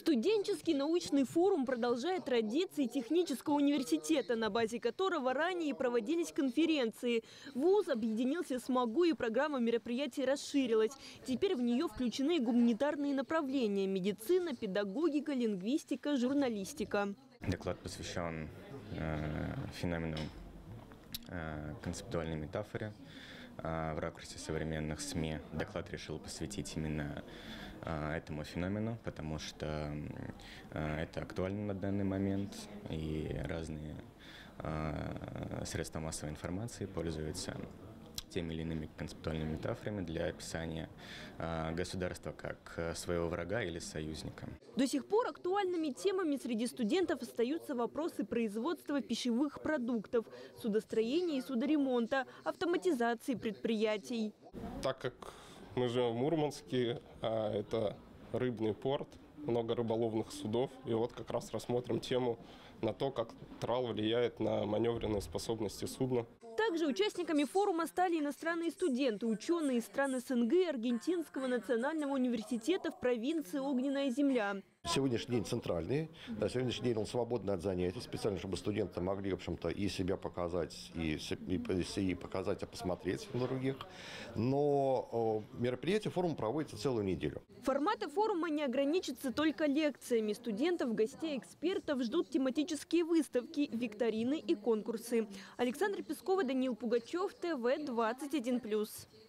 Студенческий научный форум продолжает традиции технического университета, на базе которого ранее проводились конференции. ВУЗ объединился с МАГУ, и программа мероприятий расширилась. Теперь в нее включены гуманитарные направления – медицина, педагогика, лингвистика, журналистика. Доклад посвящен феномену концептуальной метафоры в ракурсе современных СМИ. Доклад решил посвятить именно этому феномену, потому что это актуально на данный момент, и разные средства массовой информации пользуются теми или иными концептуальными метафорами для описания государства как своего врага или союзника. До сих пор актуальными темами среди студентов остаются вопросы производства пищевых продуктов, судостроения и судоремонта, автоматизации предприятий. Так как мы живем в Мурманске, это рыбный порт, много рыболовных судов, и вот как раз рассмотрим тему на то, как трал влияет на маневренные способности судна. Также участниками форума стали иностранные студенты, ученые из стран СНГ, Аргентинского национального университета в провинции Огненная земля. Сегодняшний день центральный, сегодняшний день он свободный от занятий, специально, чтобы студенты могли, в общем-то, и себя показать, и показать, а посмотреть на других. Но мероприятие форума проводится целую неделю. Форматы форума не ограничатся только лекциями. Студентов, гостей, экспертов ждут тематические выставки, викторины и конкурсы. Александра Пескова, Даниил Пугачев, ТВ 21+.